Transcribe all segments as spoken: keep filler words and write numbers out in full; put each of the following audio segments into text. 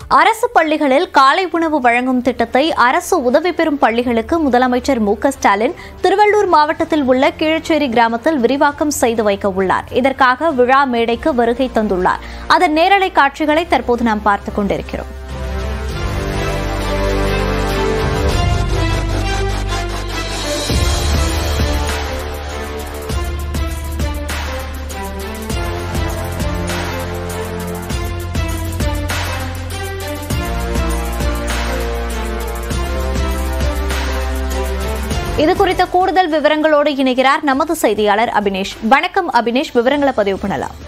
அரசு பள்ளிகளில் காலை உணவு வழங்கும் திட்டத்தை அரசு உதவி பெறும் பள்ளிகளுக்கு முதலமைச்சர் மு க ஸ்டாலின் திருவள்ளூர் மாவட்டத்தில் உள்ள கீழச்சேரி கிராமத்தில் விரிவாக்கம் செய்து வைக்க உள்ளார். இதற்காக விழா மேடைக்கு வருகை தந்துள்ளார். அதன் நேரலை காட்சிகளை தற்போது நாம் பார்த்துக் கொண்டிருக்கிறோம். இது குறித்த கூடுதல் விவரங்களோடு இணைகிறார் நமது செய்தியாளர் அபினேஷ். வணக்கம் அபினேஷ், விவரங்களை பதிவு பண்ணலாம்.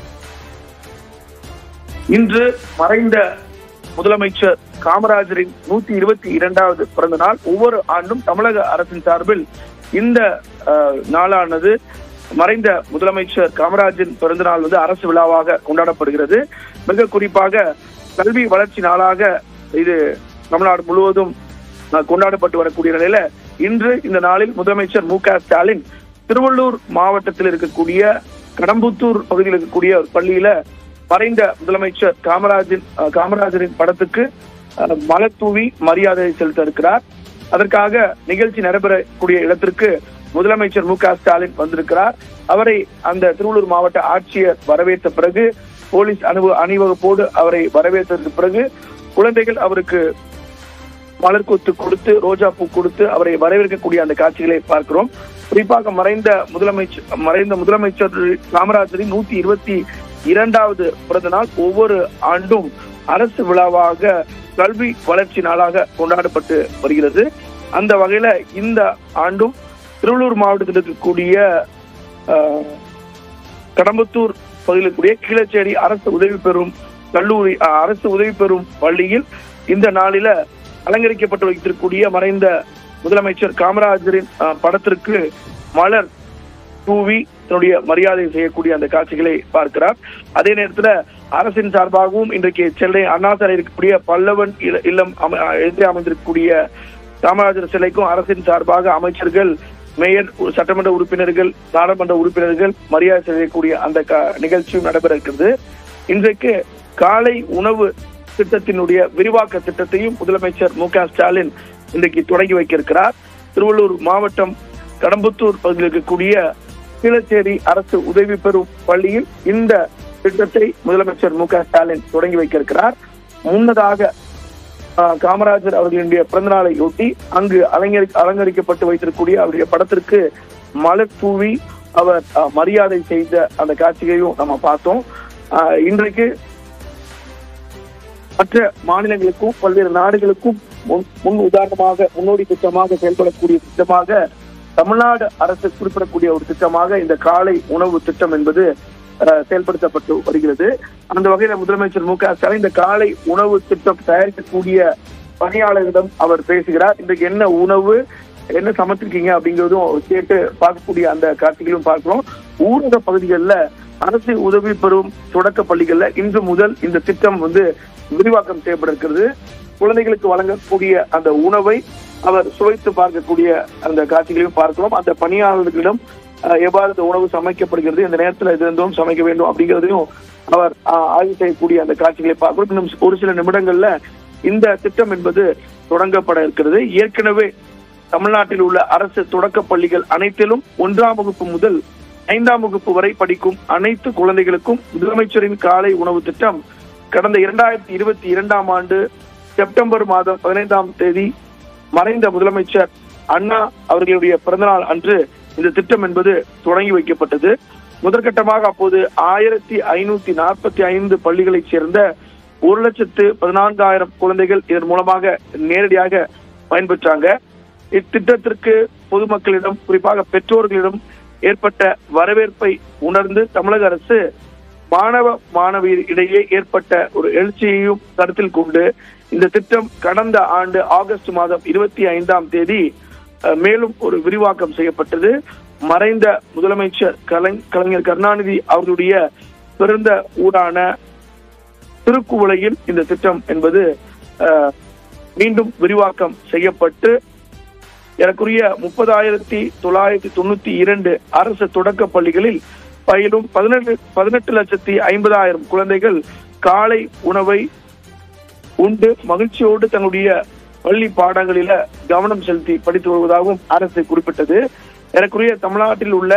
இன்று மறைந்த முதலமைச்சர் காமராஜரின் நூத்தி இருபத்தி இரண்டாவது பிறந்த நாள். ஒவ்வொரு ஆண்டும் தமிழக அரசின் சார்பில் இந்த நாளானது மறைந்த முதலமைச்சர் காமராஜரின் பிறந்த நாள் வந்து அரசு விழாவாக கொண்டாடப்படுகிறது. மிக குறிப்பாக கல்வி வளர்ச்சி நாளாக இது தமிழ்நாடு முழுவதும் கொண்டாடப்பட்டு வரக்கூடிய நிலையில இன்று இந்த நாளில் முதலமைச்சர் மு க ஸ்டாலின் திருவள்ளூர் மாவட்டத்தில் இருக்கக்கூடிய கடம்புத்தூர் பகுதியில் இருக்கக்கூடிய ஒரு பள்ளியில மறைந்த முதலமைச்சர் காமராஜின் காமராஜரின் படத்துக்கு மலர் தூவி மரியாதை செலுத்த இருக்கிறார். அதற்காக நிகழ்ச்சி நடைபெறக்கூடிய இடத்திற்கு முதலமைச்சர் மு க ஸ்டாலின் வந்திருக்கிறார். அவரை அந்த திருவள்ளூர் மாவட்ட ஆட்சியர் வரவேற்ற பிறகு போலீஸ் அணிவு அணிவகுப்போடு அவரை வரவேற்றதற்கு பிறகு குழந்தைகள் அவருக்கு மலர் கொத்து கொடுத்து ரோஜா பூ கொடுத்து அவரை வரவேற்கக்கூடிய அந்த காட்சிகளை பார்க்கிறோம். குறிப்பாக மறைந்த முதலமைச்சர் மறைந்த முதலமைச்சர் காமராஜரின் நூத்தி இருபத்தி இரண்டாவது பிறந்த நாள் ஒவ்வொரு ஆண்டும் அரசு விழாவாக கல்வி வளர்ச்சி நாளாக கொண்டாடப்பட்டு வருகிறது. அந்த வகையில இந்த ஆண்டும் திருவள்ளூர் மாவட்டத்தில் இருக்கக்கூடிய கடம்பத்தூர் பகுதியில் இருக்கக்கூடிய கீழச்சேரி அரசு உதவி பெறும் கல்லூரி அரசு உதவி பெறும் பள்ளியில் இந்த நாளில அலங்கரிக்கப்பட்டு வைத்திருக்கக்கூடிய மறைந்த முதலமைச்சர் காமராஜரின் படத்திற்கு மலர் தூவி தன்னுடைய மரியாதை செய்யக்கூடிய அந்த காட்சிகளை பார்க்கிறார். அதே நேரத்தில் அரசின் சார்பாகவும் இன்றைக்கு சென்னை அண்ணா சாலை இருக்கக்கூடிய பல்லவன் இல்லம் எதிரே அமைந்திருக்கக்கூடிய காமராஜர் சிலைக்கும் அரசின் சார்பாக அமைச்சர்கள், மேயர், சட்டமன்ற உறுப்பினர்கள், நாடாளுமன்ற உறுப்பினர்கள் மரியாதை செய்யக்கூடிய அந்த நிகழ்ச்சியும் நடைபெற இருக்கிறது. இன்றைக்கு காலை உணவு திட்டத்தினுடைய விரிவாக்க திட்டத்தையும் முதலமைச்சர் மு க ஸ்டாலின் இன்றைக்கு தொடங்கி வைக்க இருக்கிறார். திருவள்ளூர் மாவட்டம் கடம்புத்தூர் பகுதியில் இருக்கக்கூடிய கீழச்சேரி அரசு உதவி பெறும் பள்ளியில் இந்த திட்டத்தை முதலமைச்சர் மு க ஸ்டாலின் தொடங்கி வைக்க இருக்கிறார். முன்னதாக காமராஜர் அவர்களுடைய பிறந்த நாளை ஒட்டி அங்கு அலங்கரி அலங்கரிக்கப்பட்டு வைத்திருக்கக்கூடிய அவருடைய படத்திற்கு மலர் தூவி அவர் மரியாதை செய்த அந்த காட்சியையும் நம்ம பார்த்தோம். இன்றைக்கு மற்ற மாநிலங்களுக்கும் பல்வேறு நாடுகளுக்கும் முன் உதாரணமாக முன்னோடி திட்டமாக செயல்படக்கூடிய திட்டமாக தமிழ்நாடு அரசு குறிப்பிடக்கூடிய ஒரு திட்டமாக இந்த காலை உணவு திட்டம் என்பது செயல்படுத்தப்பட்டு வருகிறது. அந்த வகையில முதலமைச்சர் மு க ஸ்டாலின் இந்த காலை உணவு திட்டம் தயாரிக்கக்கூடிய பணியாளர்களிடம் அவர் பேசுகிறார். இன்றைக்கு என்ன உணவு, என்ன சமைச்சிருக்கீங்க அப்படிங்கிறதும் கேட்டு பார்க்கக்கூடிய அந்த காட்சிகளும் பார்க்கிறோம். ஊரக பகுதிகளில் அரசு உதவி பெறும் தொடக்க பள்ளிகள்ல இன்று முதல் இந்த திட்டம் வந்து விரிவாக்கம் செய்யப்பட இருக்கிறது. குழந்தைகளுக்கு வழங்கக்கூடிய அந்த உணவை அவர் சுவைத்து பார்க்கக்கூடிய அந்த காட்சிகளையும் பார்க்கிறோம். அந்த பணியாளர்களிடம் எவ்வாறு இந்த உணவு சமைக்கப்படுகிறது, இந்த நேரத்தில் இது இருந்தும் சமைக்க வேண்டும் அப்படிங்கிறதையும் அவர் ஆய்வு செய்யக்கூடிய அந்த காட்சிகளை பார்க்கிறோம். இன்னும் ஒரு சில நிமிடங்கள்ல இந்த திட்டம் என்பது தொடங்கப்பட இருக்கிறது. ஏற்கனவே தமிழ்நாட்டில் உள்ள அரசு தொடக்க பள்ளிகள் அனைத்திலும் ஒன்றாம் வகுப்பு முதல் ஐந்தாம் வகுப்பு வரை படிக்கும் அனைத்து குழந்தைகளுக்கும் முதலமைச்சரின் காலை உணவு திட்டம் கடந்த இரண்டாயிரத்தி இருபத்தி இரண்டாம் ஆண்டு செப்டம்பர் மாதம் பதினைந்தாம் தேதி மறைந்த முதலமைச்சர் அண்ணா அவர்களுடைய பிறந்தநாள் அன்று இந்த திட்டம் என்பது தொடங்கி வைக்கப்பட்டது. முதற்கட்டமாக அப்போது ஆயிரத்தி ஐநூத்தி நாற்பத்தி ஐந்து பள்ளிகளைச் சேர்ந்த ஒரு லட்சத்து பதினான்காயிரம் குழந்தைகள் இதன் மூலமாக நேரடியாக பயன்பெற்றாங்க. இத்திட்டத்திற்கு பொதுமக்களிடம், குறிப்பாக பெற்றோர்களிடம் ஏற்பட்ட வரவேற்பை உணர்ந்து தமிழக அரசு மாணவ மாணவியர் இடையே ஏற்பட்ட ஒரு எழுச்சியையும் கருத்தில் கொண்டு இந்த திட்டம் கடந்த ஆண்டு ஆகஸ்ட் மாதம் இருபத்தி ஐந்தாம் தேதி மேலும் ஒரு விரிவாக்கம் செய்யப்பட்டது. மறைந்த முதலமைச்சர் கலைஞர் கருணாநிதி அவர்களுடைய பிறந்த ஊரான திருக்குவளையில் இந்த திட்டம் என்பது மீண்டும் விரிவாக்கம் செய்யப்பட்டு ஏறக்குறைய முப்பதாயிரத்தி தொள்ளாயிரத்தி தொண்ணூத்தி இரண்டு அரசு தொடக்க பள்ளிகளில் பயிலும் பதினெட்டு பதினெட்டு லட்சத்தி ஐம்பதாயிரம் குழந்தைகள் காலை உணவை உண்டு மகிழ்ச்சியோடு தன்னுடைய பள்ளி பாடங்களில கவனம் செலுத்தி படித்து வருவதாகவும் அரசு குறிப்பிட்டது. ஏறக்குறைய தமிழ்நாட்டில் உள்ள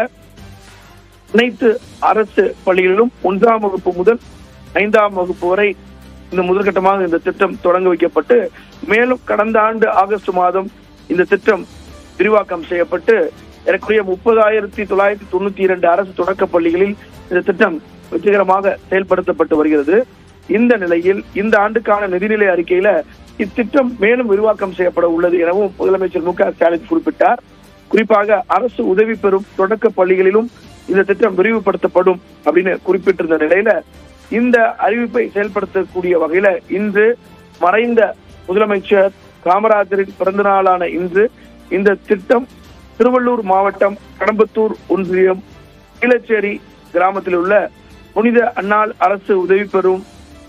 அனைத்து அரசு பள்ளிகளிலும் ஒன்றாம் வகுப்பு முதல் ஐந்தாம் வகுப்பு வரை இந்த முதற்கட்டமாக இந்த திட்டம் தொடங்க வைக்கப்பட்டு, மேலும் கடந்த ஆண்டு ஆகஸ்ட் மாதம் இந்த திட்டம் விரிவாக்கம் செய்யப்பட்டு ஏறக்குறைய முப்பதாயிரத்தி தொள்ளாயிரத்தி தொண்ணூத்தி இரண்டு அரசு தொடக்க பள்ளிகளில் இந்த திட்டம் வெற்றிகரமாக செயல்படுத்தப்பட்டு வருகிறது. இந்த நிலையில் இந்த ஆண்டுக்கான நிதிநிலை அறிக்கையில இத்திட்டம் மேலும் விரிவாக்கம் செய்யப்பட உள்ளது எனவும் முதலமைச்சர் மு க ஸ்டாலின் குறிப்பிட்டார். குறிப்பாக அரசு உதவி பெறும் தொடக்க பள்ளிகளிலும் இந்த திட்டம் விரிவுபடுத்தப்படும் அப்படின்னு குறிப்பிட்டிருந்த நிலையில இந்த அறிவிப்பை செயல்படுத்தக்கூடிய வகையில இன்று மறைந்த முதலமைச்சர் காமராஜரின் பிறந்த நாளான இன்று இந்த திட்டம் திருவள்ளூர் மாவட்டம் கடம்பத்தூர் ஒன்றியம் கீழச்சேரி கிராமத்தில் உள்ள புனித அன்னாள் அரசு உதவி பெறும்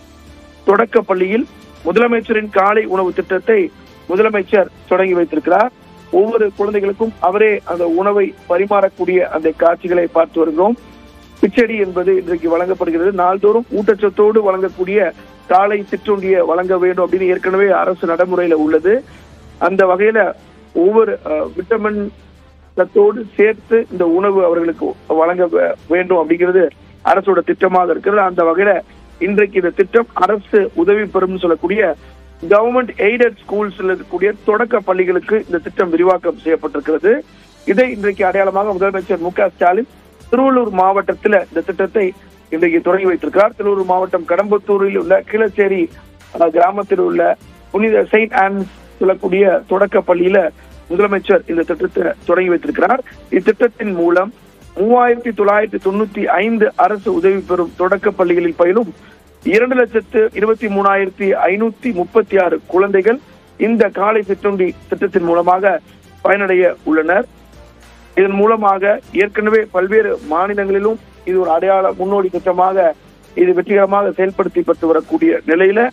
தொடக்க பள்ளியில் முதலமைச்சரின் காலை உணவு திட்டத்தை முதலமைச்சர் தொடங்கி வைத்திருக்கிறார். ஒவ்வொரு குழந்தைகளுக்கும் அவரே அந்த உணவை பரிமாறக்கூடிய அந்த காட்சிகளை பார்த்து வருகிறோம். பிச்சடி என்பது இன்றைக்கு வழங்கப்படுகிறது. நாள்தோறும் ஊட்டச்சத்தோடு வழங்கக்கூடிய காலை சிற்றுண்டியை வழங்க வேண்டும் அப்படின்னு ஏற்கனவே அரசு நடைமுறையில உள்ளது. அந்த வகையில ஒவ்வொரு விட்டமின் சத்தோடு சேர்த்து இந்த உணவு அவர்களுக்கு வழங்க வேண்டும் அப்படிங்கிறது அரசோட திட்டமாக இருக்கிறது. அந்த வகையில இன்றைக்கு இந்த திட்டம் அரசு உதவி பெறும் சொல்லக்கூடிய கவர்மெண்ட் எய்டட் ஸ்கூல்ஸ் இருக்கக்கூடிய தொடக்க பள்ளிகளுக்கு இந்த திட்டம் விரிவாக்கம் செய்யப்பட்டிருக்கிறது. இதை இன்றைக்கு அடையாளமாக முதலமைச்சர் மு க ஸ்டாலின் திருவள்ளூர் மாவட்டத்தில் இந்த திட்டத்தை இன்றைக்கு தொடங்கி வைத்திருக்கிறார். திருவள்ளூர் மாவட்டம் கடம்பத்தூரில் உள்ள கீழச்சேரி கிராமத்தில் உள்ள புனித செயின்ட் ஆன்ஸ் சொல்லக்கூடிய தொடக்க பள்ளியில முதலமைச்சர் இந்த திட்டத்தை தொடங்கி வைத்திருக்கிறார். இத்திட்டத்தின் மூலம் மூவாயிரத்தி தொள்ளாயிரத்தி தொண்ணூத்தி ஐந்து அரசு உதவி பெறும் தொடக்க பள்ளிகளில் பயிலும் இரண்டு லட்சத்து இருபத்தி மூணாயிரத்தி ஐநூத்தி முப்பத்தி ஆறு குழந்தைகள் இந்த காலை சிற்றுண்டி திட்டத்தின் மூலமாக பயனடைய உள்ளனர். இதன் மூலமாக ஏற்கனவே பல்வேறு மாநிலங்களிலும் இது ஒரு அடையாள முன்னோடி திட்டமாக இது வெற்றிகரமாக செயல்படுத்தப்பட்டு வரக்கூடிய நிலையில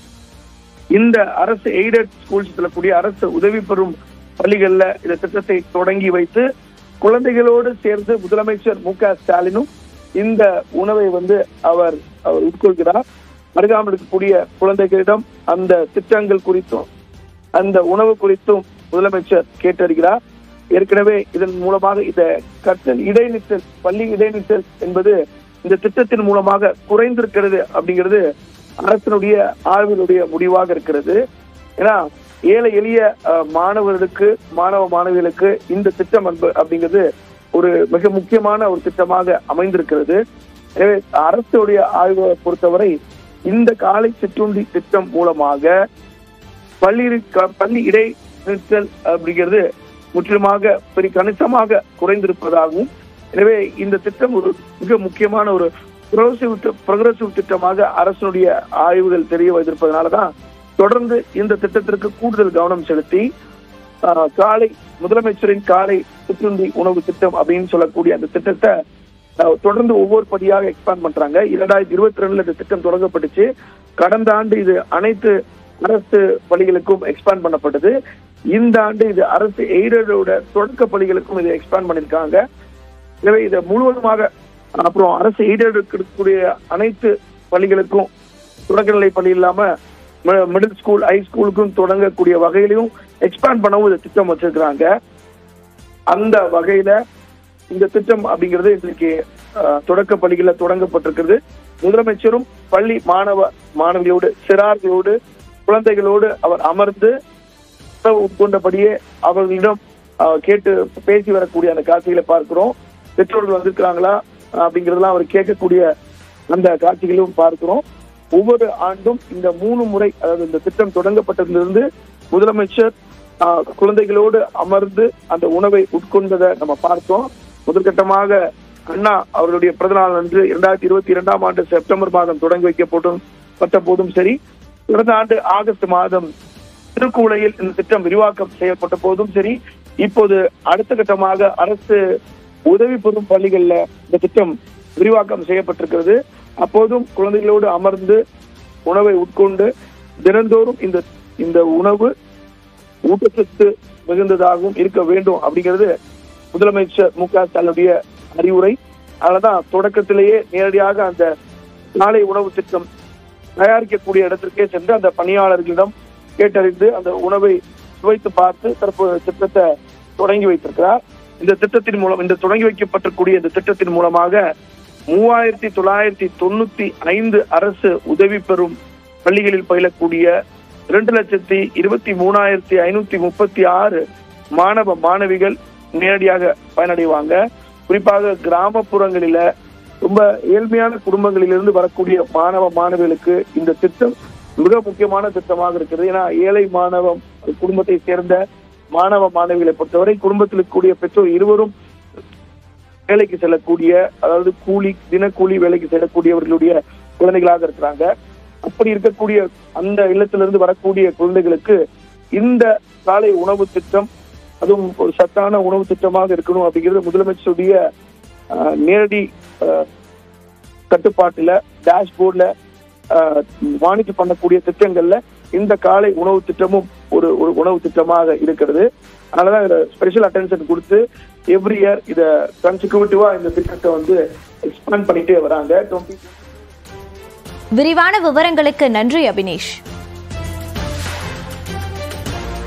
இந்த அரசு எய்டட் ஸ்கூல்ஸ் சொல்லக்கூடிய அரசு உதவி பெறும் பள்ளிகள்ல இந்த திட்டத்தை தொடங்கி வைத்து குழந்தைகளோடு சேர்ந்து முதலமைச்சர் மு க ஸ்டாலினும் இந்த உணவை வந்து அவர் அவர் உட்கொள்கிறார். அருகாமல் இருக்கக்கூடிய குழந்தைகளிடம் அந்த திட்டங்கள் குறித்தும் அந்த உணவு குறித்தும் முதலமைச்சர் கேட்டறிகிறார். ஏற்கனவே இதன் மூலமாக இந்த கற்றல் இடைநிற்றல் பள்ளி இடைநிற்றல் என்பது இந்த திட்டத்தின் மூலமாக குறைந்திருக்கிறது அப்படிங்கிறது அரசினுடைய ஆய்வினுடைய முடிவாக இருக்கிறது. ஏன்னா ஏழை எளிய மாணவர்களுக்கு மாணவ மாணவிகளுக்கு இந்த திட்டம் அப்படிங்கிறது ஒரு மிக முக்கியமான ஒரு திட்டமாக அமைந்திருக்கிறது. எனவே அரசுடைய ஆய்வை பொறுத்தவரை இந்த காலை சிற்றுண்டி திட்டம் மூலமாக பள்ளி பள்ளி இடைநிற்றல் அப்படிங்கிறது முற்றிலுமாக பெரிய கணிசமாக குறைந்திருப்பதாகவும், எனவே இந்த திட்டம் ஒரு மிக முக்கியமான ஒரு ப்ரோக்ரெசிவ் ப்ரோக்ரெசிவ் திட்டமாக அரசுடைய ஆய்வுகள் தெரிய வைத்திருப்பதனாலதான் தொடர்ந்து இந்த திட்டத்திற்கு கூடுதல் கவனம் செலுத்தி காலை முதலமைச்சரின் காலை சிற்றுண்டி உணவு திட்டம் அப்படின்னு சொல்லக்கூடிய அந்த திட்டத்தை தொடர்ந்து ஒவ்வொரு படியாக எக்ஸ்பேண்ட் பண்றாங்க. இரண்டாயிரத்தி இருபத்தி ரெண்டுல இந்த திட்டம் தொடங்கப்பட்டுச்சு. கடந்த ஆண்டு இது அனைத்து அரசு பள்ளிகளுக்கும் எக்ஸ்பேண்ட் பண்ணப்பட்டது. இந்த ஆண்டு இது அரசு எய்டோட தொடக்க பள்ளிகளுக்கும் இதை எக்ஸ்பேண்ட் பண்ணிருக்காங்க. எனவே இதை முழுவதுமாக அப்புறம் அரசு எய்டட் இருக்கக்கூடிய அனைத்து பள்ளிகளுக்கும் தொடக்கநிலை பள்ளி இல்லாம மிடில் ஸ்கூல் ஹை ஸ்கூலுக்கும் தொடங்கக்கூடிய வகையிலையும் எக்ஸ்பேண்ட் பண்ணவும் இந்த திட்டம் வச்சிருக்கிறாங்க. அந்த வகையில இந்த திட்டம் அப்படிங்கிறது இன்றைக்கு தொடக்க பள்ளிகளில் தொடங்கப்பட்டிருக்கிறது. முதலமைச்சரும் பள்ளி மாணவ மாணவியோடு சிறார்களோடு குழந்தைகளோடு அவர் அமர்ந்து உட்கொண்டபடியே அவர்களிடம் கேட்டு பேசி வரக்கூடிய அந்த காட்சிகளை பார்க்கிறோம். பெற்றோர்கள் வந்திருக்கிறாங்களா அப்படிங்கிறதெல்லாம் அவர் கேட்கக்கூடிய அந்த காட்சிகளும் பார்க்கிறோம். ஒவ்வொரு ஆண்டும் இந்த மூணு முறை, அதாவது இந்த திட்டம் தொடங்கப்பட்டதிலிருந்து முதலமைச்சர் குழந்தைகளோடு அமர்ந்து அந்த உணவை உட்கொண்டதை நம்ம பார்த்தோம். முதற்கட்டமாக அண்ணா அவர்களுடைய பிறந்தநாள் அன்று இரண்டாயிரத்தி இருபத்தி இரண்டாம் ஆண்டு செப்டம்பர் மாதம் தொடங்கி வைக்கப்பட்டும் பட்ட போதும் சரி, கடந்த ஆண்டு ஆகஸ்ட் மாதம் திருக்குவளையில் இந்த திட்டம் விரிவாக்கம் செய்யப்பட்ட போதும் சரி, இப்போது அடுத்த கட்டமாக அரசு உதவி பெறும் பள்ளிகள்ல இந்த திட்டம் விரிவாக்கம் செய்யப்பட்டிருக்கிறது. அப்போதும் குழந்தைகளோடு அமர்ந்து உணவை உட்கொண்டு தினந்தோறும் இந்த இந்த உணவு ஊட்டச்சத்து மிகுந்ததாகவும் இருக்க வேண்டும் அப்படிங்கிறது முதலமைச்சர் மு க ஸ்டாலினுடைய அறிவுரை. அதனாலதான் தொடக்கத்திலேயே நேரடியாக அந்த காலை உணவு திட்டம் தயாரிக்கக்கூடிய இடத்திற்கே சென்று அந்த பணியாளர்களிடம் கேட்டறிந்து அந்த உணவை சுவைத்து பார்த்து தற்போது திட்டத்தை தொடங்கி வைத்திருக்கிறார். இந்த திட்டத்தின் மூலம் இந்த தொடங்கி வைக்கப்பட்டிருக்கூடிய இந்த திட்டத்தின் மூலமாக மூவாயிரத்தி தொள்ளாயிரத்தி தொண்ணூத்தி ஐந்து அரசு உதவி பெறும் பள்ளிகளில் பயிலக்கூடிய இரண்டு லட்சத்தி இருபத்தி மூணாயிரத்தி ஐநூத்தி முப்பத்தி ஆறு மாணவ மாணவிகள் நேரடியாக பயனடைவாங்க. குறிப்பாக கிராமப்புறங்களில ரொம்ப ஏழ்மையான குடும்பங்களிலிருந்து வரக்கூடிய மாணவ மாணவிகளுக்கு இந்த திட்டம் மிக முக்கியமான திட்டமாக இருக்கிறது. ஏன்னா ஏழை மாணவ குடும்பத்தை சேர்ந்த மாணவ மாணவிகளை பொறுத்தவரை குடும்பத்தில் இருக்கக்கூடிய பெற்றோர் இருவரும் வேலைக்கு செல்லக்கூடிய, அதாவது கூலி தினக்கூலி வேலைக்கு செல்லக்கூடியவர்களுடைய குழந்தைகளாக இருக்கிறாங்க. அப்படி இருக்கக்கூடிய அந்த இல்லத்திலிருந்து வரக்கூடிய குழந்தைகளுக்கு இந்த காலை உணவு திட்டம் அதுவும் ஒரு சத்தான உணவு திட்டமாக இருக்கணும் அப்படிங்கிறது முதலமைச்சருடைய நேரடி கட்டுப்பாட்டுல டேஷ்போர்ட்ல மானிட்டர் பண்ணக்கூடிய திட்டங்கள்ல இந்த காலை உணவு திட்டமும் ஒரு ஒரு உணவு திட்டமாக இருக்கிறது. அதனாலதான் இதை ஸ்பெஷல் அட்டென்ஷன் கொடுத்து எவ்ரி இயர் இதை கன்சிக்யூட்டிவா இந்த திட்டத்தை வந்து எக்ஸ்பேண்ட் பண்ணிட்டே வராங்க. விரிவான விவரங்களுக்கு நன்றி அபினேஷ்.